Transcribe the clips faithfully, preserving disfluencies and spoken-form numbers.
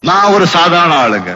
நான் ஒரு சாதாரண ஆளுங்க.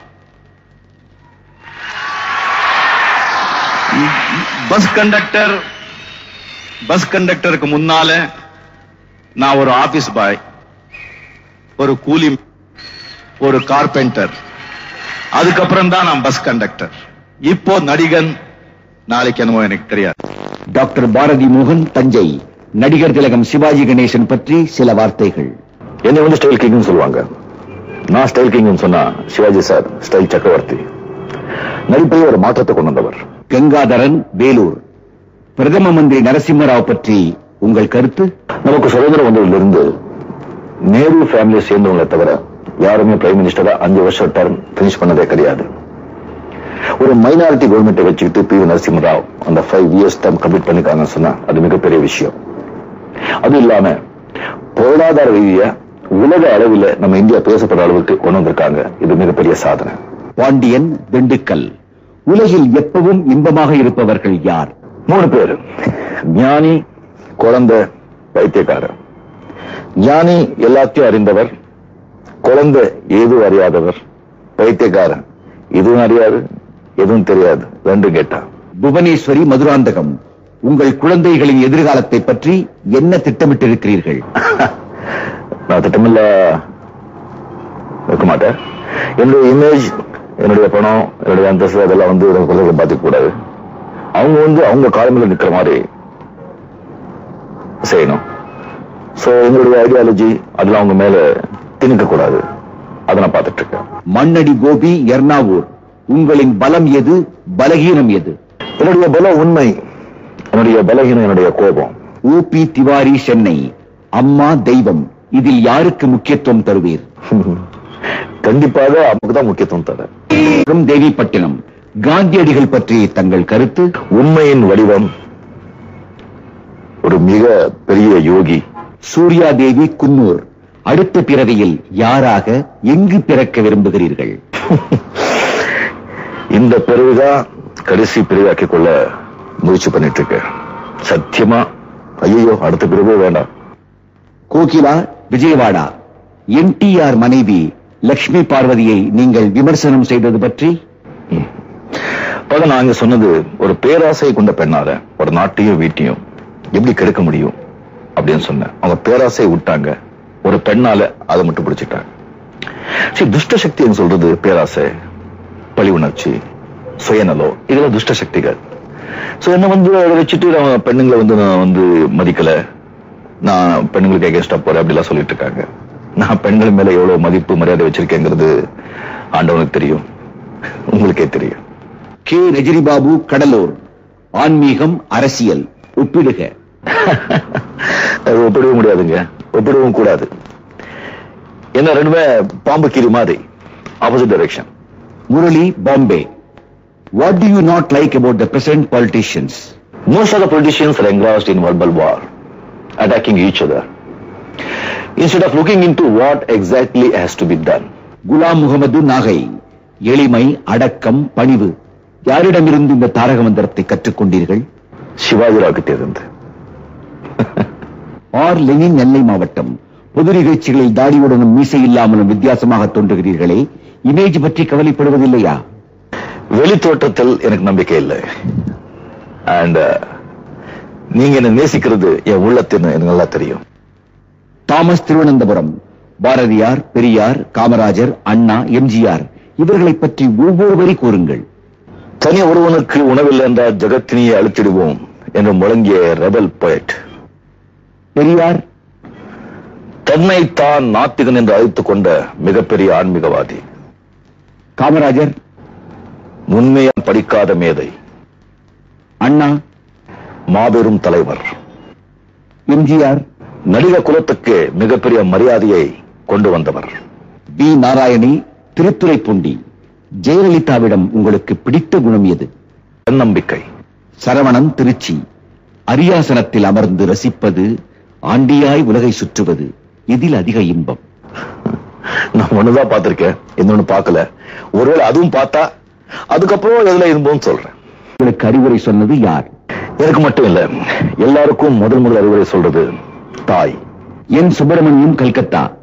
பஸ் கண்டக்டர் பஸ் கண்டக்டருக்கு முன்னால நான் ஒரு ஆபீஸ் பாய், ஒரு கூலி, ஒரு கார்பெண்டர், அதுக்கப்புறம் தான் நான் பஸ் கண்டக்டர். இப்போ நடிகன், நாளைக்கு என்னமோ எனக்கு தெரியாது. டாக்டர் பாரதி மோகன், தஞ்சை. நடிகர் திலகம் சிவாஜி கணேசன் பற்றி சில வார்த்தைகள். என்னை வந்து ஸ்டைல் கிங்னு சொல்லுவாங்க. நான் ஸ்டைல் கிங்னு சொன்னா சிவாஜி சார் ஸ்டைல் சக்கரவர்த்தி. நடிப்பில் ஒரு மாற்றத்தை கொண்டு வந்தவர். கங்காதரன், வேலூர். பிரதம மந்திரி நரசிம்மராவ் பற்றி உங்கள் கருத்து? நமக்கு சுதந்திரம் வந்ததிலிருந்து நேரு ஃபேமிலியை சேர்ந்தவங்களை தவிர யாருமே பிரைம் மினிஸ்டரா அஞ்சு வருஷம் டர்ம் பினிஷ் பண்ணதே கிடையாது. ஒரு மைனாரிட்டி கவர்மெண்ட்டை வச்சுக்கிட்டு பி வி நரசிம்மராவ் அந்த ஃபைவ் இயர்ஸ் டர்ம் கம்ப்ளீட் பண்ணிருக்காங்கன்னு சொன்னா அது மிகப்பெரிய விஷயம். அது இல்லாம பொருளாதார ரீதியா உலக அளவில் நம்ம இந்தியா பேசப்படுற அளவுக்கு கொண்டு வந்திருக்காங்க. இது மிகப்பெரிய சாதனை. பாண்டியன், திண்டுக்கல். உலகில் எப்பவும் இன்பமாக இருப்பவர்கள் யார்? மூணு பேர். ஞானி, குழந்தை, பைத்தியக்காரர். ஞானி எல்லாத்தையும் அறிந்தவர், குழந்தை ஏதும் அறியாதவர், பைத்தியக்காரன் எதுவும் அறியாது எதுவும் தெரியாது, ரெண்டும் கேட்டா. புவனேஸ்வரி, மதுராந்தகம். உங்கள் குழந்தைகளின் எதிர்காலத்தை பற்றி என்ன திட்டமிட்டிருக்கிறீர்கள்? நான் திட்டமில்ல வைக்க மாட்டேன். என்னுடைய இமேஜ், என்னுடைய பணம், என்னுடைய அந்தஸ்து அதெல்லாம் வந்து குழந்தைகளை பாதிக்க கூடாது. அவங்க வந்து அவங்க காலமில் நிற்கிற மாதிரி செய்யணும். சோ எங்களுடைய ஐடியாலஜி அதெல்லாம் அவங்க மேல திணிக்க கூடாது. அதை நான் பார்த்துட்டு இருக்கேன். மண்ணடி கோபி, எர்ணாவூர். உங்களின் பலம் எது, பலகீனம் எது? என்னுடைய பலம் உண்மை, என்னுடைய பலகீனம் என்னுடைய கோபம். ஊபி திவாரி, சென்னை. அம்மா, தெய்வம். இதில் யாருக்கு முக்கியத்துவம் தருவீர்? கண்டிப்பாக அம்மாக்குதான் முக்கியத்துவம் தர. தேவிப்பட்டினம். காந்தியடிகள் பற்றி தங்கள் கருத்து? உண்மையின் வடிவம், ஒரு மிக பெரிய யோகி. சூர்யா தேவி, குன்னூர். அடுத்த பிறவியில் யாராக, எங்கு பிறக்க விரும்புகிறீர்கள்? இந்த பிறவிதான் கடைசி பிறவியாக்கிக் கொள்ள முயற்சி பண்ணிட்டு இருக்க. சத்தியமா ஐயோ அடுத்த பிறவே வேண்டாம். கோகிலா, விஜயவாடா. என்டிஆர் மனைவி லட்சுமி பார்வதியை நீங்கள் விமர்சனம் செய்தது பற்றி? நாங்க சொன்னது, ஒரு பேராசை கொண்ட பெண்ணால ஒரு நாட்டையும் வீட்டையும் எப்படி கெடுக்க முடியும் அப்படின்னு சொன்ன. அவங்க பேராசை விட்டாங்க, ஒரு பெண்ணால அதை மட்டும் பிடிச்சிட்டாங்க. சரி, துஷ்ட சக்தின்னு சொல்றது பேராசை, பழி உணர்ச்சி, சுயநலம், இதெல்லாம் துஷ்ட சக்திகள். சோ என்ன வந்து அதை வச்சுட்டு நான் பெண்ணுங்களை வந்து நான் வந்து மதிக்கல, நான் பெண்களுக்கு எகேன்ஸ்டா போறேன் அப்படிலாம் சொல்லிட்டு இருக்காங்க. நான் பெண்கள் மேல எவ்வளவு மதிப்பு மரியாதை வச்சிருக்கேங்கிறது ஆண்டவனுக்கு தெரியும், உங்களுக்கே தெரியும். கே ரஜினிபாபு, கடலூர். ஆன்மீகம், அரசியல் ஒப்பிடுக. ஒப்பிடவும் முடியாதுங்க, ஒப்பிடவும் கூடாது. என்ன ரெண்டுமே பாம்பு கீரி மாதிரி, opposite direction. Murali, Bombay. What do you not like about the present politicians? Most of the politicians are engrossed in verbal war, attacking each other, instead of looking into what exactly has to be done. Ghulam Mohammed, Nagai. எளிமை, அடக்கம், பணிவு. யாரிடமிருந்து இந்த தாரக மந்திரத்தை கற்றுக்கொண்டீர்கள்? சிவாஜிராவ் கிட்ட இருந்து. ஆர் லெனின், நெல்லை மாவட்டம். பொது நிகழ்ச்சிகளில் தாடியுடனும் மீசை இல்லாமலும் வித்தியாசமாக தோன்றுகிறீர்களே, இமேஜ் பற்றி கவலைப்படுவதில்லையா? வெளி தோற்றத்தில் எனக்கு நம்பிக்கை இல்லை. அண்ட் நீங்க என்ன நேசிக்கிறது என் உள்ளத்தின் எனக்கு நல்லா தெரியும். தாமஸ், திருவனந்தபுரம். பாரதியார், பெரியார், காமராஜர், அண்ணா, எம்ஜிஆர் இவர்களை பற்றி ஒவ்வொரு வரி கூறுங்கள். தனி ஒருவனுக்கு உணவில்லை என்றால் ஜகத்தினியை அழுத்திடுவோம் என்று முழங்கிய ரெபல் போயட். பெரியார், தன்னைத்தான் நாத்திகன் என்று அழைத்துக் கொண்ட மிகப்பெரிய ஆன்மீகவாதி. காமராஜர், உண்மையா படிக்காத மேதை. அண்ணா, மாபெரும் தலைவர். எம்ஜிஆர், நடிக குலத்துக்கு மிகப்பெரிய மரியாதையை கொண்டு வந்தவர். பி நாராயணி, திருத்துறைப்பூண்டி. ஜெயலலிதாவிடம் உங்களுக்கு பிடித்த குணம் எது? தன்னம்பிக்கை. சரவணன், திருச்சி. அரியாசனத்தில் அமர்ந்து ரசிப்பது, ஆண்டியாய் உலகை சுற்றுவது, இதில் அதிக இன்பம்? நான் ஒண்ணுதான் பார்த்திருக்கேன், இன்னொன்னு பார்க்கல. ஒருவேளை அதுவும் பார்த்தா அதுக்கப்புறம் எதுல இன்பம் சொல்றேன். உங்களுக்கு அறிவுரை சொன்னது யார்? எனக்கு மட்டும் இல்ல, எல்லாருக்கும் முதல் முதல் அறிவுரை சொல்றது தாய். என் சுப்பிரமணியம், கல்கத்தா.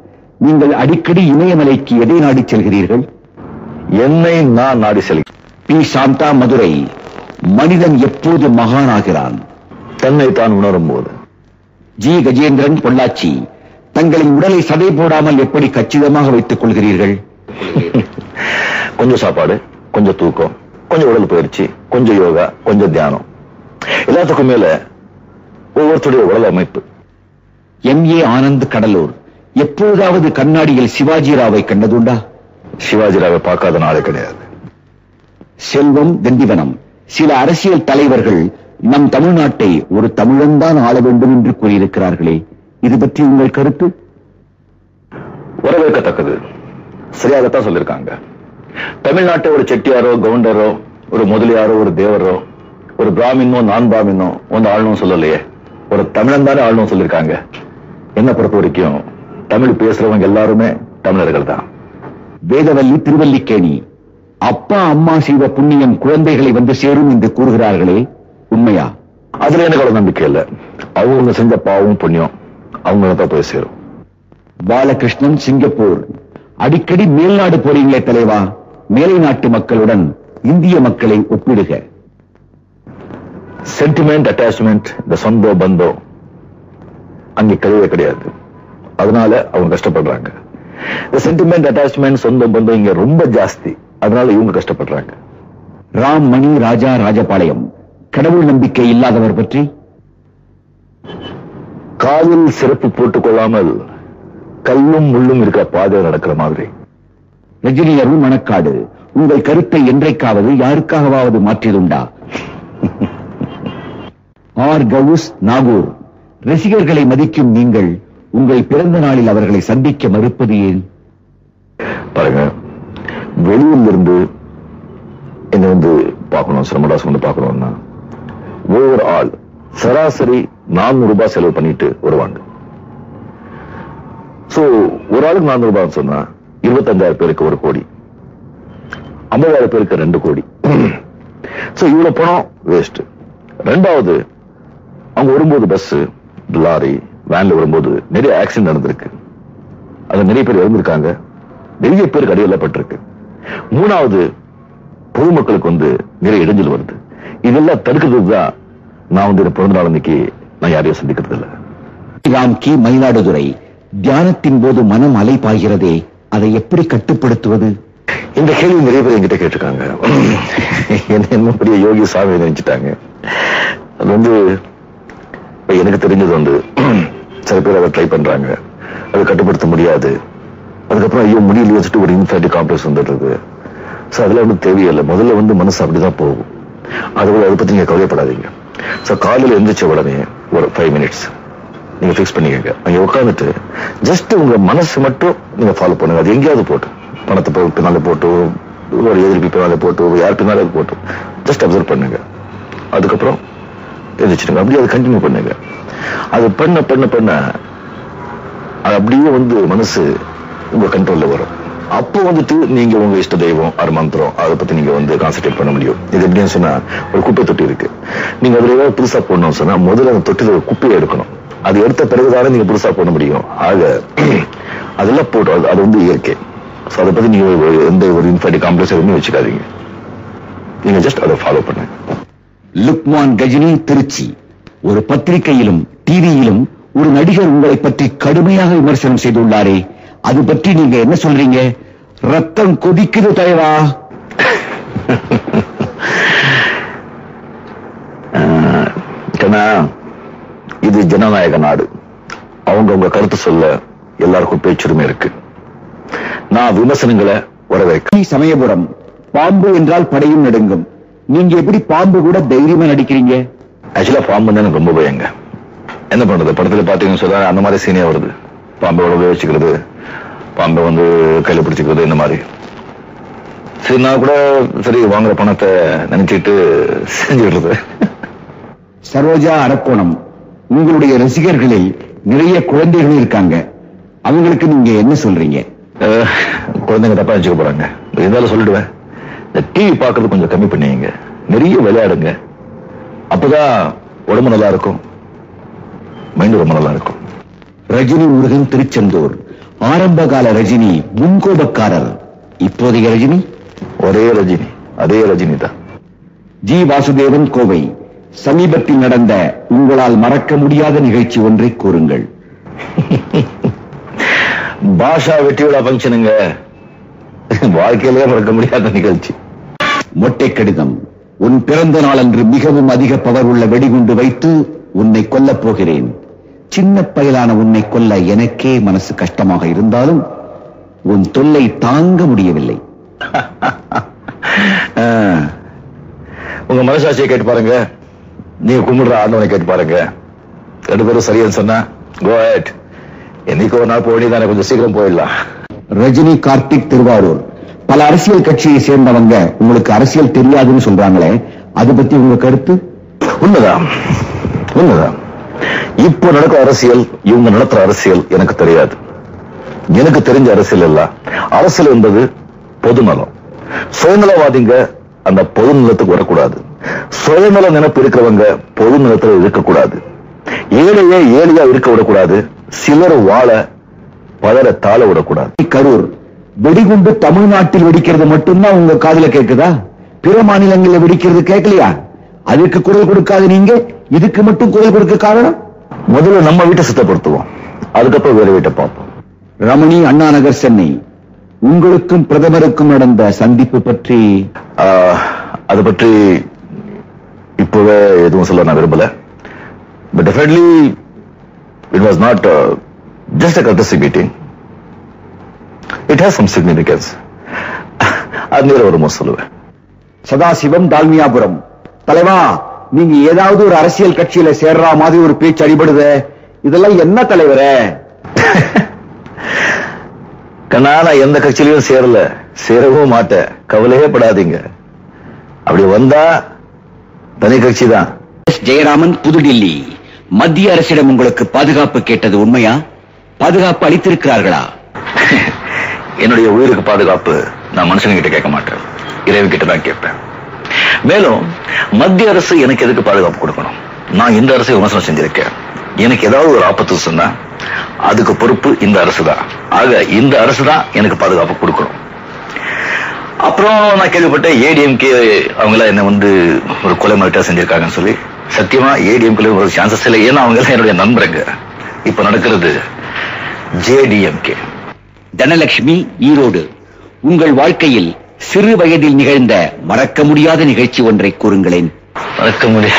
நீங்கள் அடிக்கடி இமயமலைக்கு எதை நாடி செல்கிறீர்கள்? என்னை நான் நாடி செல்கிறேன். பி சாந்தா, மதுரை. மனிதன் எப்போது மகானாகிறான்? தன்னை தான் உணரும் போது. ஜி கஜேந்திரன், பொள்ளாச்சி. தங்களின் உடலை சதை போடாமல் எப்படி கச்சிதமாக வைத்துக் கொள்கிறீர்கள்? கொஞ்சம் சாப்பாடு, கொஞ்சம் தூக்கம், கொஞ்சம் உடல் பயிற்சி, கொஞ்சம் யோகா, கொஞ்சம் தியானம். எல்லாத்துக்கும் மேல ஒவ்வொருத்தருடைய உடல் அமைப்பு. M A Anand, Cuddalore. எப்போதாவது கண்ணாடியில் சிவாஜி ராவை கண்டதுண்டா? சிவாஜி ராவை பார்க்காத நாளே கிடையாது. செல்வம், திண்டிவனம். சில அரசியல் தலைவர்கள் நம் தமிழ்நாட்டை ஒரு தமிழன்தான் ஆள வேண்டும் என்று கூறியிருக்கிறார்களே, இது பற்றி உங்கள் கருத்து? வரவேற்கத்தக்கது. சரியாகத்தான் சொல்லியிருக்காங்க. தமிழ்நாட்டை ஒரு செட்டியாரோ, கவுண்டரோ, ஒரு முதலியாரோ, ஒரு தேவரோ, ஒரு பிராமினோ, நான் பிராமினோ வந்து ஆளணும் சொல்லலையே, ஒரு தமிழன் தானே ஆளணும் சொல்லியிருக்காங்க. என்ன பொறுத்த வரைக்கும் தமிழ் பேசுறவங்க எல்லாருமே தமிழர்கள் தான். வேதவல்லி, திருவல்லிக்கேணி. அப்பா அம்மா செய்த புண்ணியம் குழந்தைகளை வந்து சேரும் என்று கூறுகிறார்களே, உண்மையா? அதுல எனக்கு அவ்வளவு நம்பிக்கை இல்லை. அவங்க செஞ்ச பாவம் புண்ணியம் அவங்க போய் சேரும். பாலகிருஷ்ணன், சிங்கப்பூர். அடிக்கடி மேல்நாடு போறீங்களே தலைவா, மேலை நாட்டு மக்களுடன் இந்திய மக்களை ஒப்பிடுக. சென்டிமெண்ட், அட்டாச்மெண்ட், இந்த சொந்தோ பந்தோ அங்கே கிடையவே கிடையாது. அதனால அவங்க கஷ்டப்படுறாங்க. இந்த சென்டிமெண்ட், அட்டாச்மெண்ட், சொந்த பந்தம் இங்க ரொம்ப ஜாஸ்தி. அதனால இவங்க கஷ்டப்படுறாங்க. ராம் மணி, ராஜா, ராஜபாளையம். கடவுள் நம்பிக்கை இல்லாதவர் பற்றி? காலில் சிறப்பு போட்டுக் கொள்ளாமல் கல்லும் முள்ளும் இருக்கிற பாதையில் நடக்கிற மாதிரி. ரஜினி அருள், மணக்காடு. உங்கள் கருத்தை என்றைக்காவது யாருக்காகவாவது மாற்றியதுண்டா? ஆர் கவுஸ், நாகூர். ரசிகர்களை மதிக்கும் நீங்கள் உங்கள் பிறந்த நாளில் அவர்களை சந்திக்க மறுப்பது ஏன்? பாருங்க, வெளியூர்ல இருந்து என்ன வந்து பார்க்கணும், சிரமதாஸ் வந்து பார்க்கணும்னா ஒவ்வொரு ஆள் சராசரி நானூறு ரூபாய் செலவு பண்ணிட்டு வருவாங்க. சோ ஒரு ஆளுக்கு நானூறு ரூபாய் சொன்னா இருபத்தஞ்சாயிரம் பேருக்கு ஒரு கோடி, ஐம்பதாயிரம் பேருக்கு ரெண்டு கோடி. சோ இவ்வளவு பணம் வேஸ்ட். ரெண்டாவது, அவங்க வரும்போது பஸ், லாரி, வேன்ல வரும்போது நிறைய ஆக்சிடென்ட் நடந்திருக்கு. அது நிறைய பேர் இறந்திருக்காங்க, நிறைய பேருக்கு அடியெல்லப்பட்டிருக்கு. மூணாவது, பொதுமக்களுக்கு வந்து நிறைய இடைஞ்சல் வருது. இதெல்லாம் தடுக்கிறதுக்கு தான் நான் வந்து பிறந்த நாள் அன்னைக்கு நான் யாரையும் சந்திக்கிறது இல்லை. ராம்கி, மயிலாடுதுறை. தியானத்தின் போது மனம் அலை பாய்கிறதே, அதை எப்படி கட்டுப்படுத்துவது? இந்த கேள்வி நிறைய பேர் என்கிட்ட கேட்டிருக்காங்க. என்ன பெரிய யோகி சாமி நினைச்சிட்டாங்க. அது வந்து எனக்கு தெரிஞ்சது வந்து சில பேர் அதை ட்ரை பண்றாங்க, அதை கட்டுப்படுத்த முடியாது. அதுக்கப்புறம் ஐயோ முடியல வச்சுட்டு ஒரு இன்ஃபேக்டி காம்ப்ளெக்ஸ் வந்துடுறது. சோ அதுல வந்து தேவையில்லை. முதல்ல வந்து மனசு அப்படிதான் போகும். அது அதை பத்தி நீங்க கவலைப்படாதீங்க. சோ காலையில எந்திரிச்ச உடனே ஒரு ஃபைவ் மினிட்ஸ் நீங்க பிக்ஸ் பண்ணிக்கங்க. அங்க உட்காந்துட்டு ஜஸ்ட் உங்க மனசு மட்டும் நீங்க ஃபாலோ பண்ணுங்க. அது எங்கேயாவது போட்டு, பணத்தை பின்னால போட்டு, ஒரு எதிர்ப்பு பின்னால போட்டு, யார் பின்னால போட்டு ஜஸ்ட் அப்சர்வ் பண்ணுங்க. அதுக்கப்புறம் எந்திரிச்சிடுங்க. அப்படியே அதை கண்டினியூ பண்ணுங்க. அது பண்ண பண்ண பண்ண அது அப்படியே வந்து மனசு உங்க கண்ட்ரோல்ல வரும். அப்போ வந்துட்டு நீங்க உங்க இஷ்ட தெய்வம், அது மந்திரம், அதை பத்தி நீங்க வந்து கான்சென்ட்ரேட் பண்ண முடியும். இது எப்படின்னு சொன்னா, ஒரு குப்பை தொட்டி இருக்கு. நீங்க அதுல ஏதாவது புதுசா போடணும்னு சொன்னா முதல்ல அந்த தொட்டில ஒரு குப்பையை எடுக்கணும். அது எடுத்த பிறகுதானே நீங்க புதுசா போட முடியும். ஆக அதெல்லாம் போட்டு அது வந்து இயற்கை. அதை பத்தி நீங்க எந்த ஒரு இன்ஃபேக்டி காம்ப்ளெக்ஸ் எதுவுமே வச்சுக்காதீங்க. நீங்க ஜஸ்ட் அதை ஃபாலோ பண்ணுங்க. லுக்மான் கஜினி, திருச்சி. ஒரு பத்திரிகையிலும் டிவியிலும் ஒரு நடிகர் உங்களை பற்றி கடுமையாக விமர்சனம் செய்துள்ளாரே, அது பற்றி நீங்க என்ன சொல்றீங்க? ரத்தம் கொதிக்குது தலைவா. இது ஜனநாயக நாடு. அவங்க உங்க கருத்து சொல்ல எல்லாருக்கும் பேச்சுரிமை இருக்கு. நான் விமர்சனங்களை வரவேற்க. சமயபுரம். பாம்பு என்றால் படையும் நடுங்கும். நீங்க எப்படி பாம்பு கூட தைரியமா நடிக்கிறீங்க? ஆக்சுவலா பாம்பு தான் எனக்கு ரொம்ப பயங்க. என்ன பண்றது, படத்துல பாத்தீங்கன்னு சொல்ல அந்த மாதிரி சீனியா வருது. பாம்பை வச்சுக்கிறது, பாம்பை வந்து கையில பிடிச்சிக்கிறது, இந்த மாதிரி. சரி, நான் கூட சரி வாங்குற பணத்தை நினைச்சிட்டு செஞ்சுடுறது. சரோஜா, அரக்கோணம். உங்களுடைய ரசிகர்களில் நிறைய குழந்தைகள் இருக்காங்க, அவங்களுக்கு நீங்க என்ன சொல்றீங்க? குழந்தைங்க தப்பா வச்சுக்க போறாங்க, இருந்தாலும் சொல்லிடுவேன். இந்த டிவி பாக்குறது கொஞ்சம் கம்மி பண்ணீங்க, நிறைய விளையாடுங்க. அப்பதான் உடம்பு நல்லா இருக்கும், மைண்ட் ரொம்ப நல்லா இருக்கும். ரஜினி முருகன், திருச்செந்தூர். ஆரம்பகால ரஜினி முன்கோபக்காரர், இப்போதைய ரஜினி ஒரே ரஜினி, அதே ரஜினி தான். ஜி வாசுதேவன், கோவை. சமீபத்தில் நடந்த உங்களால் மறக்க முடியாத நிகழ்ச்சி ஒன்றை கூறுங்கள். பாஷா வெற்றி விழா பங்கனுங்க, வாழ்க்கையிலே மறக்க முடியாத நிகழ்ச்சி. மொட்டை கடிதம். உன் பிறந்த நாளன்று மிகவும் அதிக பவர் உள்ள வெடிகுண்டு வைத்து உன்னை கொல்லப் போகிறேன். சின்ன பயலான உன்னை கொல்ல எனக்கே மனசு கஷ்டமாக இருந்தாலும் உன் தொல்லை தாங்க முடியவில்லை. உங்க மனசாட்சியை கேட்டு பாருங்க, நீங்க கும்பிடுற ஆண்டவனை கேட்டு பாருங்க. ரெண்டு பேரும் சரியான்னு சொன்னா கோ ஹெட். என்னைக்கு ஒரு நாள் போய் தானே, கொஞ்சம் சீக்கிரம் போயிடலாம். ரஜினி, கார்த்திக், திருவாரூர். பல அரசியல் கட்சியை சேர்ந்தவங்க உங்களுக்கு அரசியல் தெரியாதுன்னு சொல்றாங்களே, அது பத்தி உங்க கருத்து? உண்மைதான், உண்மைதான். இப்போ நடக்கிற அரசியல், இவங்க நடத்துற அரசியல் எனக்கு தெரியாது. எனக்கு தெரிஞ்ச அரசியல் எல்லாம், அரசியல் என்பது பொதுநலம். சுயநலவாதிங்க அந்த பொது நிலத்துக்கு வரக்கூடாது. சுயநல நினைப்பு இருக்கிறவங்க பொது நிலத்தில் இருக்கக்கூடாது. ஏழையே ஏழையா இருக்க விடக்கூடாது. சிலர் வாழ பலரை தாழ விடக்கூடாது. கரூர் வெடிகுண்டு தமிழ்நாட்டில் வெடிக்கிறது மட்டும்தான் உங்க காதுல கேக்குதா? பிற மாநிலங்களில் வெடிக்கிறது கேட்கலையா? அதுக்கு குரல் கொடுக்காது நீங்க, இதுக்கு மட்டும் குரல் கொடுக்க காரணம்? முதல்ல நம்ம வீட்டை சுத்தப்படுத்துவோம், அதுக்கப்புறம் வேற வீட்டை பார்ப்போம். ரமணி, அண்ணா நகர், சென்னை. உங்களுக்கும் பிரதமருக்கும் நடந்த சந்திப்பு பற்றி? அது பற்றி இப்பவே எதுவும் சொல்ல நான் விரும்பல. But definitely it was not just a courtesy meeting. It has some significance. அது நேர வருமோ சொல்லுவேன். சதாசிவம், டால்மியாபுரம். தலைவா, நீங்க ஏதாவது ஒரு அரசியல் கட்சியில சேர்ற மாதிரி ஒரு பேச்சு அடிபடுது, இதெல்லாம் என்ன தலைவரே? கண்ணா, நான் எந்த கட்சியிலையும் சேரல, சேரவும் மாட்டேன், கவலையே படாதீங்க. அப்படி வந்தா தனி கட்சி தான். எஸ் ஜெயராமன், புதுடில்லி. மத்திய அரசிடம் உங்களுக்கு பாதுகாப்பு கேட்டது உண்மையா? பாதுகாப்பு அளித்திருக்கிறார்களா? என்னுடைய உயிருக்கு பாதுகாப்பு நான் மனுஷன்கிட்ட கேட்க மாட்டேன், இறைவன் கிட்ட தான் கேட்பேன். மேலும் மத்திய அரசு எனக்கு எதுக்கு பாதுகாப்பு கொடுக்கணும்? நான் இந்த அரசை விமர்சனம் செஞ்சிருக்கேன். எனக்கு ஏதாவது ஒரு ஆபத்து சொன்னா அதுக்கு பொறுப்பு இந்த அரசு தான். ஆக இந்த அரசு தான் எனக்கு பாதுகாப்பு கொடுக்கணும். அப்புறம் நான் கேள்விப்பட்டேன் ஏடிஎம்கே அவங்க எல்லாம் என்ன வந்து ஒரு கொலை மிரட்டல் செஞ்சிருக்காங்கன்னு சொல்லி. சத்தியமா ஏடிஎம்கே ஒரு சான்சஸ் இல்லை, ஏன்னா அவங்க எல்லாம் என்னுடைய நண்பருங்க. இப்ப நடக்கிறது ஜேடிஎம்கே. தனலட்சுமி, ஈரோடு. உங்கள் வாழ்க்கையில் சிறு வயதில் நிகழ்ந்த மறக்க முடியாத நிகழ்ச்சி ஒன்றை கூறுங்களேன். மறக்க முடியாது.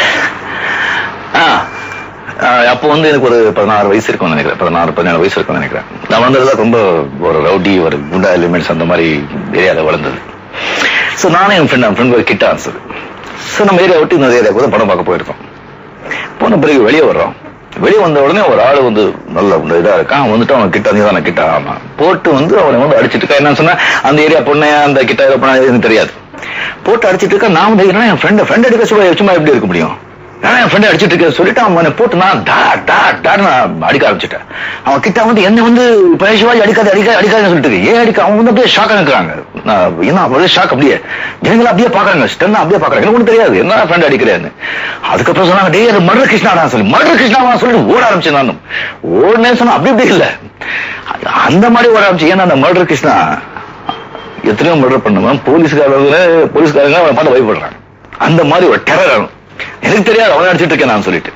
அப்போ வந்து எனக்கு ஒரு பதினாறு வயசு இருக்கும்னு நினைக்கிறேன், பதினாறு பதினேழு வயசு இருக்கும்னு நினைக்கிறேன். நான் வளர்ந்ததுல ரொம்ப ஒரு ரவுடி, ஒரு குண்டா எலிமெண்ட்ஸ் அந்த மாதிரி ஏரியாவில் வளர்ந்தது. ஸோ நானும் என் ஃப்ரெண்ட் ஃப்ரெண்ட் ஒரு கிட்ட ஆன்சர். ஸோ நம்ம ஏரியா விட்டு இன்னொரு ஏரியா கூட படம் பார்க்க போயிருக்கோம். போன பிறகு வெளியே வர்றோம். வெளியே வந்த உடனே ஒரு ஆளு வந்து நல்ல இதா இருக்கான். வந்துட்டு அவன் கிட்ட வந்து தான் கிட்ட ஆமா போட்டு வந்து அவனை வந்து அடிச்சிட்டு இருக்கா. என்ன சொன்னா அந்த ஏரியா பொண்ணு அந்த கிட்ட இதை பண்ண எனக்கு தெரியாது. போட்டு அடிச்சிட்டு இருக்கா. நான் வந்து என் ஃப்ரெண்ட் ஃப்ரெண்ட் அடிக்க சும்மா சும்மா எப்படி இருக்க முடியும்? என் ஃப்ரெண்ட் அடிச்சிட்டு இருக்க சொல்லிட்டு அவனை போட்டு நான் டா டா டான்னு அடிக்க ஆரம்பிச்சுட்டேன். அவன் கிட்ட வந்து என்ன வந்து பழசுவாஜி அடிக்காது அடிக்காது அடிக்காதுன்னு சொல்லிட்டு ஏன் அடிக்க அவன் வந்து அப்படியே ஷாக்கா இருக்கிறாங்க. என்ன அப்படியே ஷாக், அப்படியே ஜனங்களை அப்படியே பாக்குறாங்க, ஸ்டென்னா அப்படியே பாக்குறாங்க. எனக்கு ஒன்றும் தெரியாது என்ன ஃப்ரெண்ட் அடிக்கிறேன்னு. அதுக்கப்புறம் சொன்னாங்க டே அது மர்டர் கிருஷ்ணாடா சொல்லி மர்டர் கிருஷ்ணாவா சொல்லிட்டு ஓட ஆரம்பிச்சேன். நானும் ஓடனே சொன்னா அப்படி இப்படி இல்லை, அந்த மாதிரி ஓட ஆரம்பிச்சு. ஏன்னா அந்த மர்டர் கிருஷ்ணா எத்தனையோ மர்டர் பண்ணுவேன். போலீஸ்காரங்க போலீஸ்காரங்க அவனை பார்த்து பயப்படுறாங்க. அந்த மாதிரி ஒரு டெரர் ஆகும். எனக்கு தெரியாது அவன் அடிச்சிட்டு இருக்கேன் நான் சொல்லிட்டு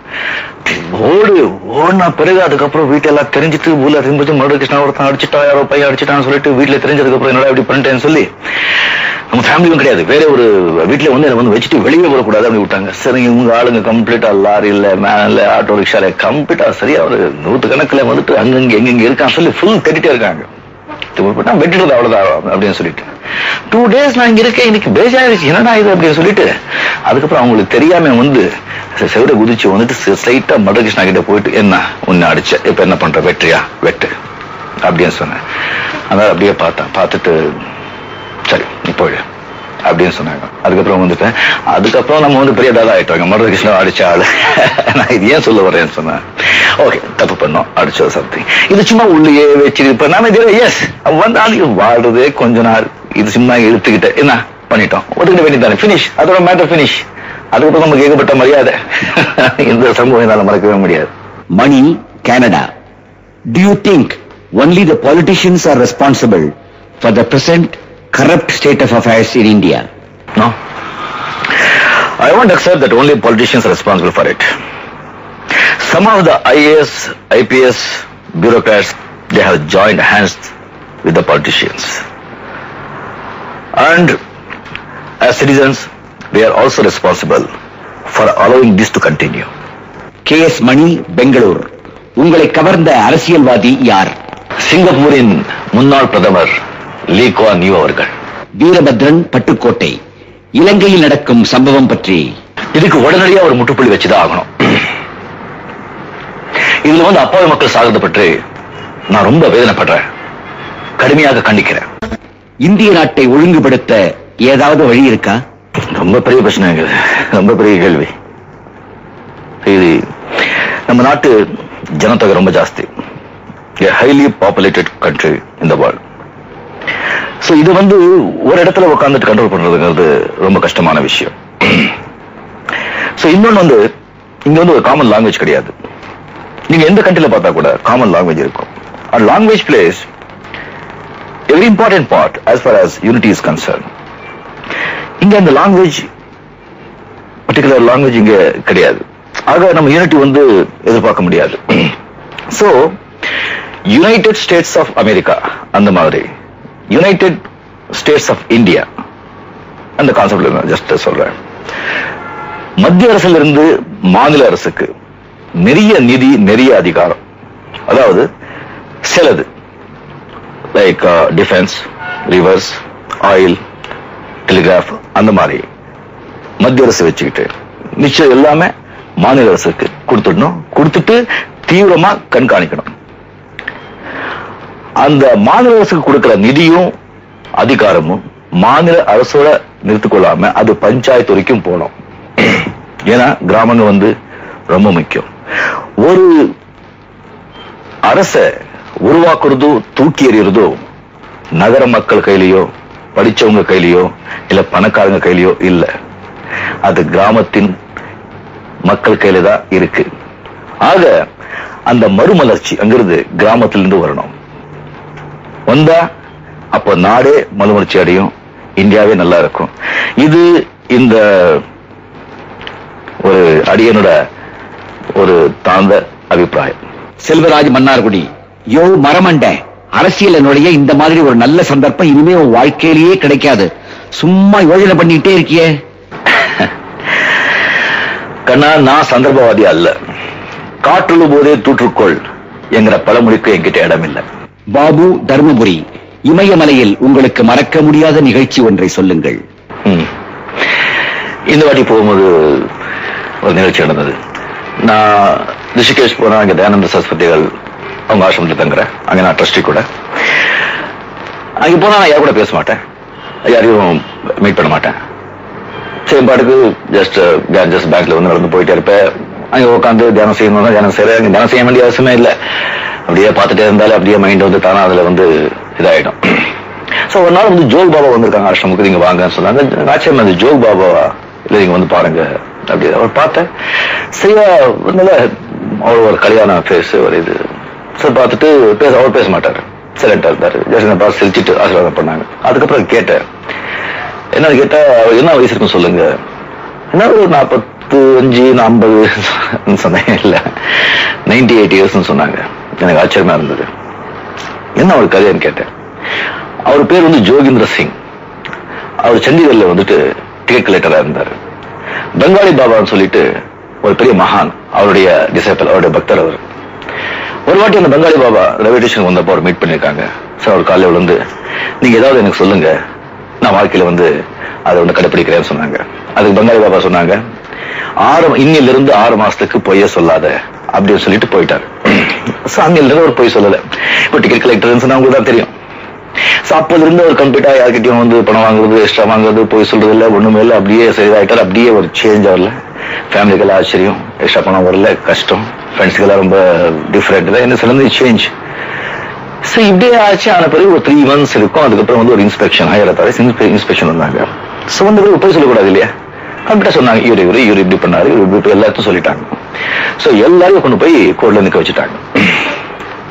ஓடு ஓடுனா பிறகு அதுக்கப்புறம் வீட்டெல்லாம் தெரிஞ்சுட்டு ஊர்ல திரும்பிட்டு மர்டர் கிருஷ்ணா ஒருத்தன் அடிச்சுட்டா யாரோ பையன் அடிச்சுட்டான்னு சொல்லிட்டு வீட்டுல தெரிஞ்சதுக்கு அப்புறம் என்னடா இப்படி பண்ணிட்டேன்னு சொல்லி நம்ம ஃபேமிலியும் கிடையாது, வேற ஒரு வீட்டுல வந்து என்ன வந்து வச்சுட்டு வெளியே வரக்கூடாது அப்படி விட்டாங்க. சரி இவங்க ஆளுங்க கம்ப்ளீட்டா லாரி இல்ல மேன்ல ஆட்டோ ரிக்ஷால கம்ப்ளீட்டா சரியா ஒரு நூத்து கணக்குல வந்துட்டு அங்கங்க எங்கெங்க இருக்கான்னு சொல்லி ஃபுல் கட்டிட்டே இருக்காங்க. வெட்டிடுது அவ்வளவுதான் அப்படின்னு சொல்லிட்டு டூ டேஸ் நான் இங்க இருக்கேன். இன்னைக்கு பேஜாயிருச்சு என்னடா இது அப்படின்னு சொல்லிட்டு அதுக்கப்புறம் அவங்களுக்கு தெரியாம வந்து செவிட குதிச்சு வந்துட்டு ஸ்ட்ரைட்டா மர்டர் கிருஷ்ணா கிட்ட போயிட்டு என்ன உன்னை அடிச்ச இப்ப என்ன பண்ற வெற்றியா வெட்டு அப்படின்னு சொன்னேன். அதான் அப்படியே பார்த்தேன். பார்த்துட்டு சரி நீ போயிடு அப்படின்னு சொன்னாங்க. அதுக்கப்புறம் வந்துட்டேன். அதுக்கப்புறம் நம்ம வந்து பெரிய தாதா ஆயிட்டாங்க. மர்டர் கிருஷ்ணா அடிச்ச ஆளு. நான் இது ஏன் சொல்ல வரேன்னு சொன்னேன். ஓகே தப்பு பண்ணோம் அடிச்சது சம்திங். இது சும்மா உள்ளே வச்சிருப்பேன் நாம எஸ் வந்து வாழ்றதே கொஞ்ச நாள் இது சும்மா இழுத்துக்கிட்ட என்ன பண்ணிட்டோம் ஒதுக்கிட்ட வேண்டியதானே பினிஷ். அதோட மேட்டர் பினிஷ். அதுக்கப்புறம் நமக்கு ஏகப்பட்ட மரியாதை. இந்த சமூகம் என்னால மறக்கவே முடியாது. Mani, Canada. Do you think only the politicians are responsible for the present corrupt state of affairs in India. No. I won't accept that only politicians are responsible for it. Some of the I A S, I P S bureaucrats, they have joined hands with the politicians. And as citizens, we are also responsible for allowing this to continue. K S Mani, Bengaluru. உங்களை கவர்ந்த அரசியல்வாதி யார்? சிங்கப்பூரின் முன்னாள் பிரதமர் Lee Kuan you அவர்கள். வீரபத்ரன், பட்டுக்கோட்டை. இலங்கையில் நடக்கும் சம்பவம் பற்றி இதுக்கு உடனடியாக ஒரு முற்றுப்புள்ளி வச்சுதான் ஆகணும். இதுல வந்து அப்பாவி மக்கள் சாகிறத பற்றி நான் ரொம்ப வேதனைப்படுறேன், கடுமையாக கண்டிக்கிறேன். இந்திய நாட்டை ஒழுங்குபடுத்த ஏதாவது வழி இருக்கா? ரொம்ப பெரிய பிரச்சனை, ரொம்ப பெரிய கேள்வி. இது நம்ம நாட்டு ஜனத்தொகை ரொம்ப ஜாஸ்தி, highly populated country in the world. So இது வந்து ஒரு இடத்துல உட்கார்ந்துட்டு கண்ட்ரோல் பண்றதுங்கிறது ரொம்ப கஷ்டமான விஷயம். சோ இன்னொன்னு வந்து இங்க வந்து ஒரு காமன் லாங்குவேஜ் கிடையாது. நீங்க எந்த கண்ட்ரில பார்த்தா கூட காமன் லாங்குவேஜ் இருக்கும். And language plays a very important part as far as unity is concerned. இங்க அந்த லாங்குவேஜ், பர்டிகுலர் லாங்குவேஜ் இங்க கிடையாது. ஆக நம்ம யூனிட்டி வந்து எதிர்பார்க்க முடியாது. So United States of America அந்த மாதிரி யுனைடெட் ஸ்டேட்ஸ் ஆஃப் இந்தியா அந்த கான்செப்ட்ல நான் ஜஸ்ட் சொல்றேன். மத்திய அரசுல இருந்து மாநில அரசுக்கு நிறைய நிதி, நிறைய அதிகாரம், அதாவது சிலது like defence, rivers, oil, telegraph அந்த மாதிரி மத்திய அரசு வச்சுக்கிட்டு நிச்சயம் எல்லாமே மாநில அரசுக்கு கொடுத்துடணும். கொடுத்துட்டு தீவிரமா கண்காணிக்கணும். அந்த மாநில அரசுக்கு கொடுக்கிற நிதியும் அதிகாரமும் மாநில அரசோட நிறுத்திக்கொள்ளாம அது பஞ்சாயத்து வரைக்கும் போகணும். ஏன்னா கிராமங்கள் வந்து ரொம்ப முக்கியம். ஒரு அரச உருவாக்குறதோ தூக்கி எறியறதோ நகர மக்கள் கையிலையோ படிச்சவங்க கையிலையோ இல்ல பணக்காரங்க கையிலையோ இல்ல, அது கிராமத்தின் மக்கள் கையில தான் இருக்கு. ஆக அந்த மறுமலர்ச்சி அங்கிருந்து கிராமத்திலிருந்து வரணும். வந்தா அப்ப நாடே மறுமலர்ச்சி அடையும், இந்தியாவே நல்லா இருக்கும். இது இந்த ஒரு அடியனோட ஒரு தாழ்ந்த அபிப்பிராயம். செல்வராஜ் மன்னார்குடி, யோ மரமண்ட, அரசியல் நுழைய இந்த மாதிரி ஒரு நல்ல சந்தர்ப்பம் இனிமே உன் வாழ்க்கையிலேயே கிடைக்காது. சும்மா யோஜனை பண்ணிட்டே இருக்கியே. கண்ணா, நான் சந்தர்ப்பவாதி அல்ல. காற்றுள்ள போதே தூற்றுக்கொள் என்கிற பழமொழிக்கு என்கிட்ட இடம் இல்லை. பாபு, தர்மபுரி. இமயமலையில் உங்களுக்கு மறக்க முடியாத நிகழ்ச்சி ஒன்றை சொல்லுங்கள். இந்த வாட்டி போகும்போது ஒரு நிகழ்ச்சி நடந்தது. நான் ரிஷிகேஷ் போனா, அங்க தயானந்த சரஸ்வதிகள் அவங்க ஆசிரமத்தில் தங்குறேன். அங்க நான் ட்ரஸ்டி கூட. அங்க போனா நான் யார் கூட பேச மாட்டேன், யாரையும் மீட் பண்ண மாட்டேன். சரி, பாட்டுக்கு ஜஸ்ட் ஜஸ்ட் பேங்க்ல வந்து நடந்து போயிட்டே இருப்பேன். அங்க உட்காந்து தியானம் செய்யணும், தியானம் செய்யறேன். அங்க தியானம் செய்ய வேண்டிய அவசியமே இல்லை. அப்படியே பார்த்துட்டே இருந்தாலும் அப்படியே மைண்ட் வந்து தானா அதுல வந்து இதாயிடும். சோ ஒரு நாள் வந்து ஜோக் பாபா வந்திருக்காங்க ஆசிரமுக்கு, நீங்க வாங்கன்னு சொன்னாங்க. ஆச்சரியமா இந்த ஜோக் பாபாவா இல்ல, நீங்க வந்து பாருங்க அப்படி அவர் பார்த்தேன். சரியா நல்ல அவர் ஒரு கல்யாண பேச ஒரு இது சார் பார்த்துட்டு பேச அவர் பேச மாட்டாரு, சைலண்டா இருந்தாரு. ஜஸ்ட் பார்த்து சிரிச்சிட்டு ஆசீர்வாதம் பண்ணாங்க. அதுக்கப்புறம் கேட்டேன், என்ன கேட்டா என்ன வயசு இருக்கும் சொல்லுங்க. என்ன ஒரு நாற்பத்தி அஞ்சு ஐம்பது சொன்னேன். இல்ல நைன்டி எயிட் இயர்ஸ் சொன்னாங்க. எனக்கு ஆச்சரியமா இருந்தது. என்ன ஒரு கதைன்னு கேட்டேன். அவர் பேர் வந்து ஜோகிந்திர சிங். அவர் சண்டிகர்ல வந்துட்டு டிக்கெட் கலெக்டரா இருந்தாரு. பெங்காலி பாபான்னு சொல்லிட்டு ஒரு பெரிய மகான், அவருடைய டிசைபிள், அவருடைய பக்தர் அவர். ஒரு வாட்டி அந்த பெங்காலி பாபா ரயில்வே ஸ்டேஷன் வந்தப்போ அவர் மீட் பண்ணிருக்காங்க. சார் அவர் காலையில் வந்து நீங்க ஏதாவது எனக்கு சொல்லுங்க, நான் வாழ்க்கையில வந்து அதை வந்து கடைப்பிடிக்கிறேன்னு சொன்னாங்க. அதுக்கு பெங்காலி பாபா சொன்னாங்க, ஆறு இன்னில இருந்து ஆறு மாசத்துக்கு பொய்ய சொல்லாத அப்படின்னு சொல்லிட்டு போயிட்டாரு. அன்னில இருந்து ஒரு பொய் சொல்லல. இப்போ டிக்கெட் கலெக்டர்னு சொன்னா உங்களுக்கு தான் தெரியும். அப்போது இருந்து ஒரு கம்ப்ளீட்டா யார்கிட்டயும் வந்து பணம் வாங்குறது, எக்ஸ்ட்ரா வாங்குறது, போய் சொல்றது இல்லை, ஒண்ணுமே இல்லை. அப்படியே சரிதாயிட்டார். அப்படியே ஒரு சேஞ்ச் வரல. ஃபேமிலிக்கெல்லாம் ஆச்சரியம், எக்ஸ்ட்ரா பணம் வரல, கஷ்டம். ஃப்ரெண்ட்ஸுக்கெல்லாம் ரொம்ப டிஃபரெண்ட் தான். என்ன சொல்லுங்க சேஞ்ச். சோ இப்படியே ஆச்சு. ஆன பிறகு ஒரு த்ரீ மந்த்ஸ் இருக்கும். அதுக்கப்புறம் வந்து ஒரு இன்ஸ்பெக்ஷன், ஹையர் அத்தாரிட்டி இன்ஸ்பெக்ஷன் வந்தாங்க. சோ வந்து போய் சொல்லக்கூடாது இல்லையா, கம்ப்ளீட்டா சொன்னாங்க. இவரு இவரு இவரு இப்படி பண்ணாரு, இவரு இப்படி எல்லாத்தையும் சொல்லிட்டாங்க. சோ எல்லாரையும் கொண்டு போய் கோர்ட்ல நிக்க வச்சுட்டாங்க.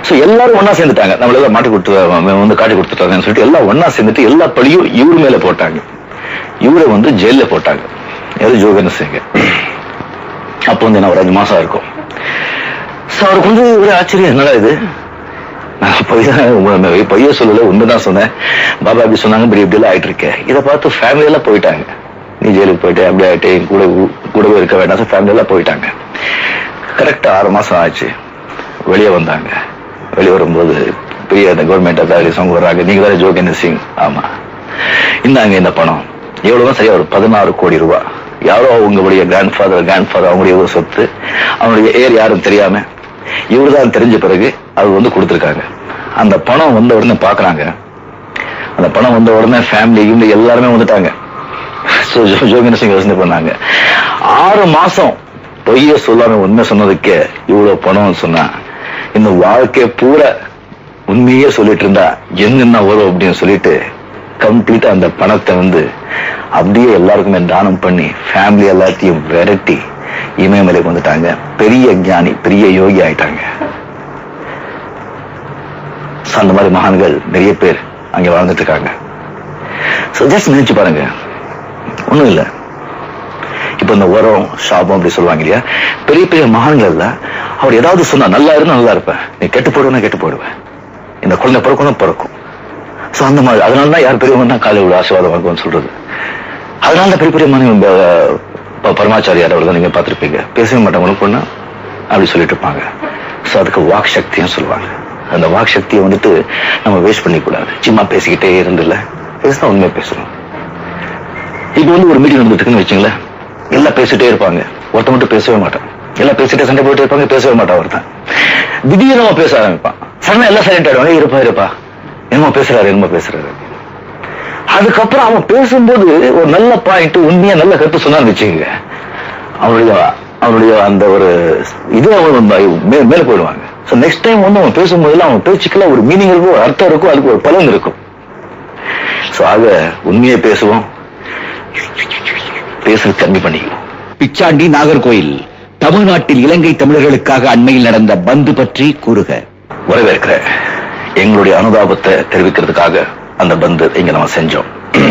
சோ எல்லாரும் ஒன்னா சேர்ந்துட்டாங்க. நம்மள எல்லாம் மாட்டி கொடுத்து வந்து காட்டி கொடுத்துட்டாங்கன்னு சொல்லிட்டு எல்லாம் ஒன்னா சேர்ந்துட்டு எல்லா பழியும் இவரு மேல போட்டாங்க. இவரை வந்து ஜெயில போட்டாங்க. எது ஜோகேந்திர சிங். அப்போ வந்து என்ன ஒரு அஞ்சு மாசம் இருக்கும். சோ அவருக்கு வந்து ஒரு ஆச்சரியம், என்னடா இது, நான் பொய்ய சொல்லல, உண்மைதான் சொன்னேன். பாபா அப்படி சொன்னாங்க, இப்படி இப்படி எல்லாம் ஆயிட்டு இருக்கேன். இதை பார்த்து ஃபேமிலி எல்லாம் போயிட்டாங்க. நீ ஜெயிலுக்கு போயிட்டு அப்படி ஆயிட்டு கூட கூடவே இருக்க வேண்டாம், ஃபேமிலி எல்லாம் போயிட்டாங்க. கரெக்டா ஆறு மாசம் ஆச்சு. வெளியே வந்தாங்க. வெளியே வரும்போது பெரிய கவர்மெண்ட் அதாரிஸ் அவங்க வர்றாங்க. நீங்க தானே ஜோகேந்திர சிங்? ஆமா. இந்தாங்க இந்த பணம். எவ்வளவு சரியா ஒரு பதினாறு கோடி ரூபாய். யாரோ உங்களுடைய கிராண்ட் ஃபாதர் கிராண்ட் ஃபாதர் அவங்களுடைய சொத்து, அவங்களுடைய ஏர் யாரும் தெரியாம இவருதான் தெரிஞ்ச பிறகு அது வந்து கொடுத்துருக்காங்க. அந்த பணம் வந்த உடனே பாக்குறாங்க. அந்த பணம் வந்த உடனே ஃபேமிலி இவங்க எல்லாருமே வந்துட்டாங்க. ஜோகேந்திர சிங் யோசனை பண்ணாங்க, ஆறு மாசம் பொய்ய சொல்லாம உண்மை சொன்னதுக்கே இவ்வளவு பணம் சொன்னா, இந்த வாழ்க்கை பூரா உண்மையே சொல்லிட்டு இருந்தா என்னென்ன வரும் அப்படின்னு சொல்லிட்டு கம்ப்ளீட்டா அந்த பணத்தை வந்து அப்படியே எல்லாருக்குமே தானம் பண்ணி ஃபேமிலி எல்லாத்தையும் விரட்டி இமயமலைக்கு வந்துட்டாங்க. பெரிய ஞானி, பெரிய யோகி ஆயிட்டாங்க. அந்த மாதிரி மகான்கள் நிறைய பேர் அங்க வாழ்ந்துட்டு இருக்காங்க. நினைச்சு பாருங்க, ஒண்ணும் இல்ல. இப்ப இந்த உரம் சாபம் அப்படி சொல்லுவாங்க இல்லையா, பெரிய பெரிய மகான்கள் இல்ல, அவர் ஏதாவது சொன்னா நல்லா இருந்தா நல்லா இருப்பேன், நீ கெட்டு போடுவேன் கெட்டு போடுவேன், இந்த குழந்தை பிறக்கணும் பிறக்கும். சோ அந்த மாதிரி அதனாலதான் யார் பெரியவங்க தான் காலை விட ஆசீர்வாதம் வாங்குவோம்னு சொல்றது. அதனால பெரிய பெரிய மனித பரமாச்சாரியார் அவர்கள் நீங்க பார்த்திருப்பீங்க, பேசவே மாட்டவங்களும் பொண்ணு அப்படி சொல்லிட்டு இருப்பாங்க. சோ அதுக்கு வாக் சக்தின்னு சொல்லுவாங்க. அந்த வாக் சக்தியை வந்துட்டு நம்ம வேஸ்ட் பண்ணிக்கூடாது. சும்மா பேசிக்கிட்டே இருந்துல, பேசினா உண்மையை பேசணும். இப்ப வந்து ஒரு மீட்டிங் நடந்துட்டு இருக்குன்னு வச்சுங்களேன், எல்லாம் பேசிட்டே இருப்பாங்க, ஒருத்த மட்டும் பேசவே மாட்டான். எல்லாம் பேசிட்டே சண்டை போயிட்டே இருப்பாங்க, பேசவே மாட்டான் ஒருத்தன். திடீர்னு நம்ம பேச ஆரம்பிப்பான். சடனா எல்லாம் சைலண்ட் ஆயிடுவாங்க, இருப்பா இருப்பா என்னமோ பேசுறாரு என்னமோ பேசுறாரு. அதுக்கப்புறம் அவன் பேசும்போது ஒரு நல்ல பாயிண்ட், உண்மையா நல்ல கருத்து சொன்னான்னு வச்சுக்கோங்க, அவனுடைய அவனுடைய அந்த ஒரு இது அவன் மேல போயிடுவாங்க. சோ நெக்ஸ்ட் டைம் வந்து அவன் பேசும்போதுல அவன் பேச்சுக்கெல்லாம் ஒரு மீனிங் இருக்கும், ஒரு அர்த்தம் இருக்கும், அதுக்கு ஒரு பலன் இருக்கும். சோ ஆக உண்மையை பேசுவோம், பேசுறது கம்மி பண்ணிக்குவோம். பிச்சாண்டி நாகர்கோயில் தமிழ்நாட்டில் இலங்கை தமிழர்களுக்காக அண்மையில் நடந்த பந்து பற்றி கூறுக. வரவேற்கிற எங்களுடைய அனுதாபத்தை தெரிவிக்கிறதுக்காக அந்த பந்து இங்க நம்ம செஞ்சோம்.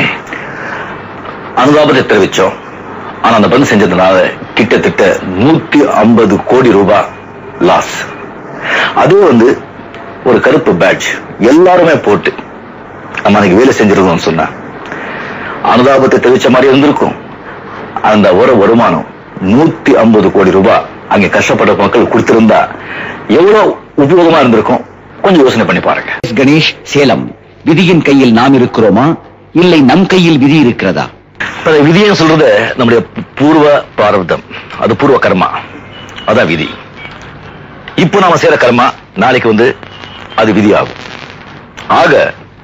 அனுதாபத்தை தெரிவிச்சோம். ஆனா அந்த பந்து செஞ்சதுனால கிட்டத்தட்ட நூத்தி ஐம்பது கோடி ரூபாய் லாஸ். அது வந்து ஒரு கருப்பு பேட்ச் எல்லாருமே போட்டு நம்ம அன்னைக்கு வேலை செஞ்சிருந்தோம் சொன்னா அனுதாபத்தை தெரிவிச்ச மாதிரி இருந்திருக்கும். அந்த ஒரு வருமானம் நூத்தி ஐம்பது கோடி ரூபாய் அங்க கஷ்டப்பட்ட மக்கள் கொடுத்திருந்தா எவ்வளவு உபயோகமா இருந்திருக்கும், கொஞ்சம் யோசனை பண்ணி பாருங்க. கணேஷ், சேலம். விதியின் கையில் நாம் இருக்கிறோமா, இல்லை நம் கையில் விதி இருக்கிறதா? விதியை சொல்றது நம்முடைய பூர்வ பிராரப்தம், அது பூர்வ கர்மா, அதான் விதி. இப்போ நாம செய்யற கர்மா நாளைக்கு வந்து அது விதி ஆகும். ஆக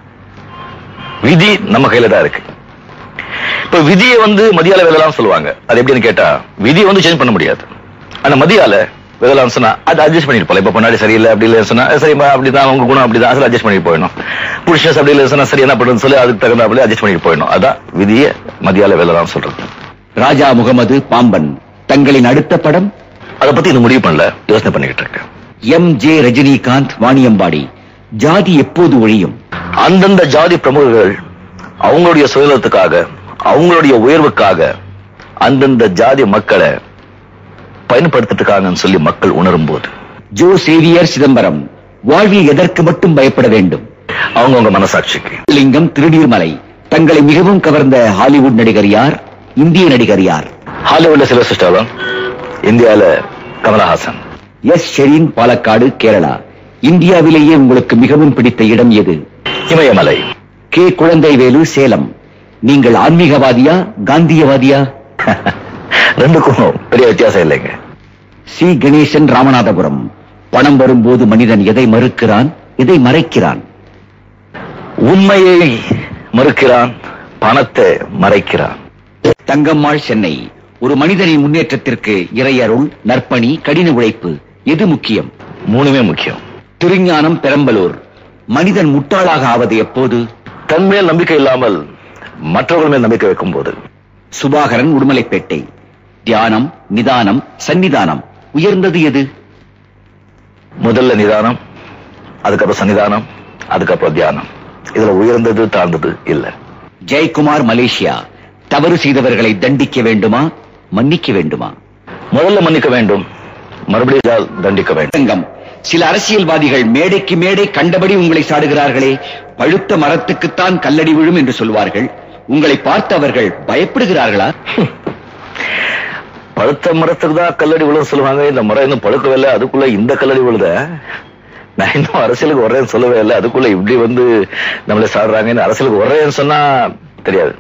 விதி நம்ம கையில தான் இருக்கு. இப்ப விதியை வந்து மதியால வெல்லலாம் சொல்லுவாங்க. அது எப்படின்னு கேட்டா, விதியை வந்து சேஞ்ச் பண்ண முடியாது. ஆனா மதியால வெல்லலாம் சொன்னா அது அட்ஜஸ்ட் பண்ணிட்டு போல. இப்ப பொன்னாடி சரியில்லை அப்படி இல்லை சொன்னா சரிமா அப்படிதான், உங்க குணம் அப்படிதான், அதில் அட்ஜஸ்ட் பண்ணிட்டு போயிடணும். புருஷஸ் அப்படி இல்லை சொன்னா சரி என்ன பண்றதுன்னு சொல்லி அதுக்கு தகுந்த அப்படி அட்ஜஸ்ட் பண்ணிட்டு போயிடணும். அதான் விதியை மதியால வெல்லலாம் சொல்றது. ராஜா முகமது பாம்பன் தங்களின் அடுத்த படம், அதை பத்தி இன்னும் முடிவு பண்ணல, யோசனை பண்ணிக்கிட்டு இருக்கேன். M J Rajinikanth Vaniyambadi. ஜாதி எப்போது ஒழியும்? அந்தந்த ஜாதி பிரமுகர்கள் அவங்களுடைய சுயநலத்துக்காக, அவங்களுடைய உயர்வுக்காக அந்தந்த ஜாதி மக்களை பயன்படுத்திட்டு சொல்லி மக்கள் உணரும் போது. Jo Xavier Chidambaram. வாழ்வில் எதற்கு மட்டும் பயப்பட வேண்டும்? அவங்கவுங்க மனசாட்சிக்கு. லிங்கம் திருநீர்மலை. தங்களை மிகவும் கவர்ந்த ஹாலிவுட் நடிகர் யார், இந்திய நடிகர் யார்? ஹாலிவுட்ல சில்வஸ்டர் ஸ்டாலோன், இந்தியால கமலஹாசன். எஸ் ஷெரீன், பாலக்காடு, கேரளா. இந்தியாவிலேயே உங்களுக்கு மிகவும் பிடித்த இடம் எது? இமயமலை. கே குழந்தைவேலு, சேலம். நீங்கள் ஆன்மீகவாதியா காந்தியவாதியா? ரெண்டுக்கும் பெரிய வித்தியாசம் இல்லைங்க. சி கணேசன், ராமநாதபுரம். பணம் வரும்போது மனிதன் எதை மறுக்கிறான், எதை மறைக்கிறான்? உண்மையை மறுக்கிறான், பணத்தை மறைக்கிறான். தங்கம்மாள், சென்னை. ஒரு மனிதனின் முன்னேற்றத்திற்கு இறையருள், நற்பணி, கடின உழைப்பு எது முக்கியம்? மூணுமே முக்கியம். திருஞானம், பெரம்பலூர். மனிதன் முட்டாளாக ஆவது எப்போது? தன் மேல் நம்பிக்கை இல்லாமல் மற்றவர்கள் மேல் நம்பிக்கை வைக்கும் போது. சுபாகரன், உடுமலைப்பேட்டை. தியானம், நிதானம், சன்னிதானம் உயர்ந்தது எது? முதல்ல நிதானம், அதுக்கப்புறம் சன்னிதானம், அதுக்கப்புறம் தியானம். இதுல உயர்ந்தது தாழ்ந்தது இல்ல. ஜெயக்குமார், மலேசியா. தவறு செய்தவர்களை தண்டிக்க வேண்டுமா, மன்னிக்க வேண்டுமா? முதல்ல மன்னிக்க வேண்டும், மறுபடியும் தண்டிக்க வேண்டும். சில அரசியல்வாதிகள் மேடைக்கு மேடை கண்டபடி உங்களை சாடுகிறார்களே, பழுத்த மரத்துக்குத்தான் கல்லடி விழும் என்று சொல்வார்கள். உங்களை பார்த்து அவர்கள் பயப்படுகிறார்களா? பழுத்த மரத்துக்கு தான் கல்லடி விழும் சொல்லுவாங்க. இந்த மரம் இன்னும் பழுக்கவே இல்லை, அதுக்குள்ள இந்த கல்லடி விழுத. நான் இன்னும் அரசியலுக்கு வர்றேன்னு சொல்லவே இல்லை, அதுக்குள்ள இப்படி வந்து நம்மளை சாடுறாங்க. அரசியலுக்கு வர்றேன்னு சொன்னா தெரியாது.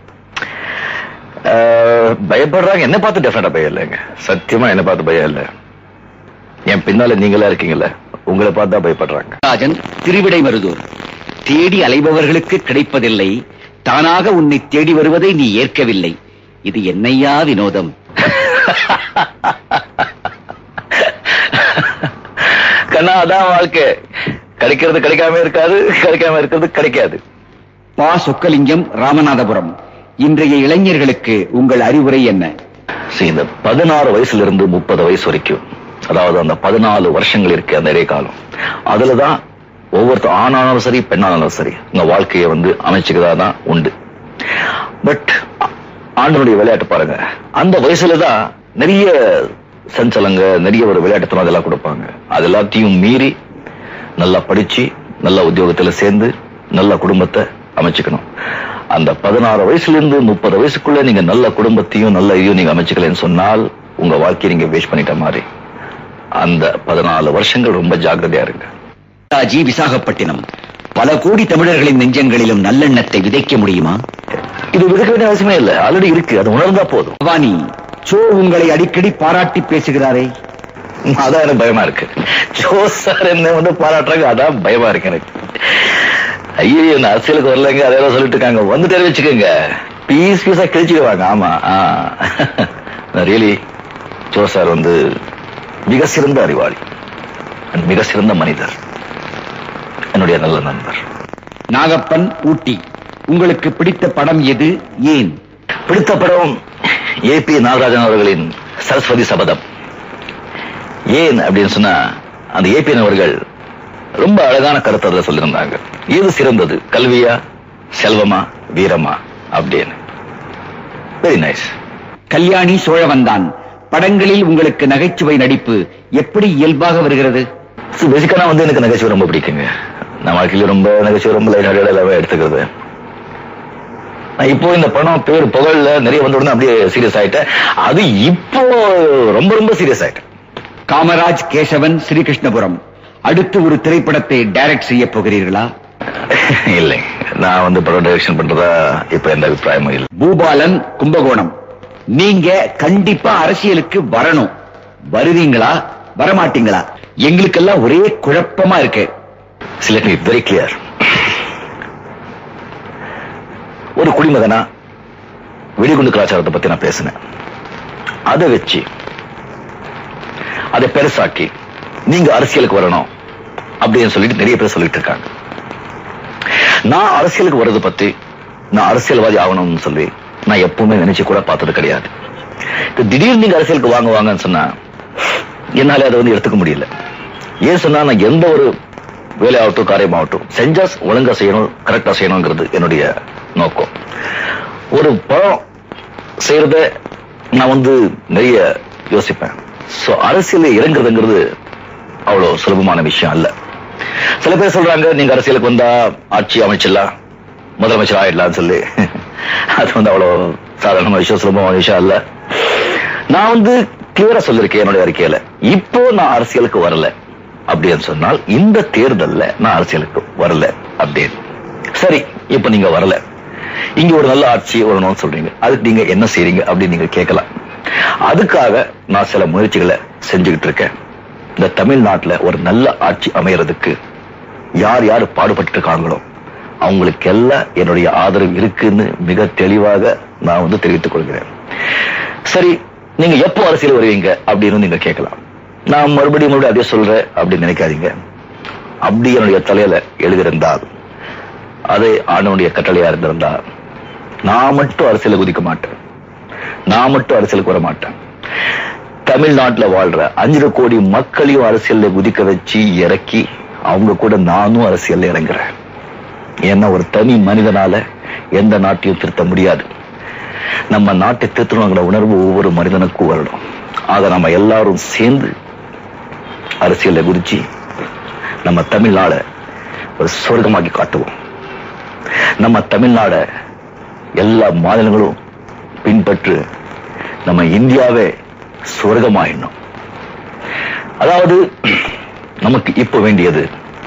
பயப்படுறாங்க. என்ன பார்த்து டெஃபினட்டா பயம் இல்லைங்க, சத்தியமா என்ன பார்த்து பயம் இல்லை. என் பின்னால நீங்களா இருக்கீங்கல்ல, உங்களை பார்த்தா பயப்படுறாங்க. ராஜன், திருவிடை மருதூர். தேடி அலைபவர்களுக்கு கிடைப்பதில்லை, தானாக உன்னை தேடி வருவதை நீ ஏற்கவில்லை. இது என்னையா வினோதம்? கண்ணா, அதான் வாழ்க்கை. கிடைக்கிறது கிடைக்காம இருக்காது, கிடைக்காம இருக்கிறது கிடைக்காது. பா சொக்கலிங்கம், ராமநாதபுரம். இன்றைய இளைஞர்களுக்கு உங்கள் அறிவுரை என்ன? இந்த பதினாறு வயசுல இருந்து முப்பது வயசு வரைக்கும், அதாவது அந்த பதினாலு வருஷங்கள் இருக்கு அந்த இடைக்காலம், அதுலதான் ஒவ்வொருத்தர் ஆணானாலும் சரி பெண்ணானாலும் சரி உங்க வாழ்க்கையை வந்து அமைச்சுக்கதான் உண்டு. பட் ஆண்டனுடைய விளையாட்டு பாருங்க, அந்த வயசுலதான் நிறைய சஞ்சலங்க, நிறைய ஒரு விளையாட்டுத்தனம் அதெல்லாம் கொடுப்பாங்க. அது எல்லாத்தையும் மீறி நல்லா படிச்சு நல்ல உத்தியோகத்துல சேர்ந்து நல்ல குடும்பத்தை அமைச்சுக்கணும். அந்த பதினாறு வயசுல இருந்து முப்பது வயசுக்குள்ள நீங்க நல்ல குடும்பத்தையும் நல்ல இதையும் நீங்க அமைச்சுக்கலன்னு சொன்னால் உங்க வாழ்க்கையை நீங்க வேஸ்ட் பண்ணிட்ட மாதிரி. அந்த பதினாலு வருஷங்கள் ரொம்ப ஜாக்கிரதையா இருங்க. ஜி, விசாகப்பட்டினம். பல கோடி தமிழர்களின் நெஞ்சங்களிலும் நல்லெண்ணத்தை விதைக்க முடியுமா? இது விதைக்க வேண்டிய அவசியமே இல்லை, ஆல்ரெடி இருக்கு, அது உணர்ந்தா போதும். பவானி, சோ உங்களை அடிக்கடி பாராட்டி பேசுகிறாரே, அதான் எனக்கு பயமா இருக்கு. ஜோ சார் என்ன வந்து பாராட்டுறாங்க, அதான் பயமா இருக்கு எனக்கு. ஐயோ, என்ன அரசியலுக்கு வரலங்க, அதெல்லாம் சொல்லிட்டு இருக்காங்க, வந்து தெரிவிச்சுக்கோங்க, பீஸ் பீஸா கிழிச்சுக்குவாங்க. ஆமா, ரியலி ஜோ சார் வந்து மிக சிறந்த அறிவாளி, மிக சிறந்த மனிதர், என்னுடைய நல்ல நண்பர். நாகப்பன், ஊட்டி. உங்களுக்கு பிடித்த படம் எது, ஏன்? பிடித்த படம் ஏ பி நாகராஜன் அவர்களின் சரஸ்வதி சபதம். ஏன் அப்படின்னு சொன்னா, அந்த ஏ பி அவர்கள் ரொம்ப அழகான கருத்து அதில் சொல்லியிருந்தாங்க. எது சிறந்தது, கல்வியா, செல்வமா, வீரமா அப்படின்னு. Very nice. கல்யாணி சோழவந்தான். படங்களில் உங்களுக்கு நகைச்சுவை நடிப்பு எப்படி இயல்பாக வருகிறது? பேசிக்கா வந்து எனக்கு நகைச்சுவை ரொம்ப பிடிக்குங்க. நான் வாழ்க்கையில ரொம்ப நகைச்சுவை ரொம்ப லைட் ஹார்ட்டடா எல்லாமே எடுத்துக்கிறது. நான் இப்போ இந்த படம் பேர் புகழ்ல நிறைய வந்த உடனே அப்படியே சீரியஸ் ஆயிட்டேன். அது இப்போ ரொம்ப ரொம்ப சீரியஸ் ஆயிட்டேன். காமராஜ் கேசவன், ஸ்ரீகிருஷ்ணபுரம். அடுத்து ஒரு திரைப்படத்தை டைரக்ட் செய்ய போகிறீர்களா? இல்லை, நான் வந்து படம் டைரக்ஷன் பண்றதா இப்ப எந்த அபிப்பிராயமும் இல்லை. பூபாலன், கும்பகோணம். நீங்க கண்டிப்பா அரசியலுக்கு வரணும். வருவீங்களா, வரமாட்டீங்களா? எங்களுக்கெல்லாம் ஒரே குழப்பமா இருக்கு. Let me be very clear. ஒரு குடிமகனா வெடிகுண்டு கலாச்சாரத்தை பத்தி நான் பேசினேன். அதை வச்சு அதை பெருசாக்கி நீங்க அரசியலுக்கு வரணும் அப்படின்னு சொல்லிட்டு நிறைய பேர் சொல்லிட்டு இருக்காங்க. நான் அரசியலுக்கு வர்றது பத்தி, நான் அரசியல்வாதி ஆகணும்னு சொல்லி நான் எப்பவுமே நினைச்சு கூட பார்த்தது கிடையாது. திடீர்னு நீங்க அரசியலுக்கு வாங்க வாங்கன்னு சொன்னா என்னால அதை வந்து எடுத்துக்க முடியல. ஏன் சொன்னா, நான் எந்த ஒரு வேலையாகட்டும் காரியமாகட்டும் செஞ்சா ஒழுங்கா செய்யணும், கரெக்டா செய்யணுங்கிறது என்னுடைய நோக்கம். ஒரு படம் செய்யறத நான் வந்து நிறைய யோசிப்பேன். சோ அரசியல் இறங்குறதுங்கிறது அவ்வளவு சுலபமான விஷயம் அல்ல. சில பேர் சொல்றாங்க, நீங்க அரசியலுக்கு வந்தா ஆட்சி அமைச்சிடலாம், முதலமைச்சர் ஆயிடலாம்னு சொல்லி. அது வந்து அவ்வளவு சாதாரண விஷயம், சுலபமான விஷயம் அல்ல. நான் வந்து கிளியரா சொல்லிருக்கேன் என்னுடைய அறிக்கையில, இப்போ நான் அரசியலுக்கு வரல அப்படின்னு சொன்னால் இந்த தேர்தல்ல நான் அரசியலுக்கு வரல அப்படின்னு. சரி, இப்ப நீங்க வரல, இங்க ஒரு நல்ல ஆட்சி வரணும்னு சொல்றீங்க, அதுக்கு நீங்க என்ன செய்றீங்க அப்படின்னு நீங்க கேட்கலாம். அதுக்காக நான் சில முயற்சிகளை செஞ்சுக்கிட்டு இருக்கேன். இந்த தமிழ்நாட்டுல ஒரு நல்ல ஆட்சி அமையறதுக்கு யார் யார் பாடுபட்டு இருக்காங்களோ அவங்களுக்கு எல்லாம் என்னுடைய ஆதரவு இருக்குன்னு மிக தெளிவாக நான் வந்து தெரிவித்துக் கொள்கிறேன். சரி, நீங்க எப்போ அரசியல் வருவீங்க அப்படின்னு நீங்க கேட்கலாம். நான் மறுபடியும் மறுபடியும் அதே சொல்றேன் அப்படின்னு நினைக்காதீங்க. அப்படி என்னுடைய தலையில எழுதியிருந்தால், அதை ஆண்டவனுடைய கட்டளையா இருந்திருந்தால், நான் மட்டும் அரசியல குதிக்க மாட்டேன், நான் மட்டும் அரசியலுக்கு வர மாட்டேன். தமிழ்நாட்டில் வாழ்ற அஞ்சு கோடி மக்களையும் அரசியல்ல குதிக்க வச்சு இறக்கி அவங்க கூட நானும் அரசியல் இறங்குறேன். ஏன்னா ஒரு தனி மனிதனால எந்த நாட்டையும் திருத்த முடியாது. நம்ம நாட்டை திருத்தணுங்கிற உணர்வு ஒவ்வொரு மனிதனுக்கும் வரணும். ஆக நம்ம எல்லாரும் சேர்ந்து அரசியலை குறிச்சு நம்ம தமிழ்நாட ஒரு சொர்க்கமாக்கி காட்டுவோம். நம்ம தமிழ்நாட எல்லா மாநிலங்களும் பின்பற்று நம்ம இந்தியாவே சொர்க்கமாயிடணும். அதாவது நமக்கு இப்ப வேண்டியது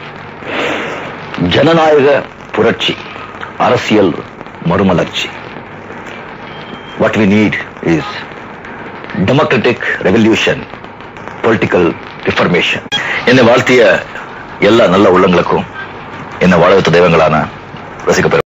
ஜனநாயக புரட்சி, அரசியல் மறுமலர்ச்சி. What we need is democratic revolution, political reformation. என்னை வாழ்த்திய எல்லா நல்ல உள்ளங்களுக்கும் என்ன வாழ வைத்த தெய்வங்களான ரசிக்கப்பெறும்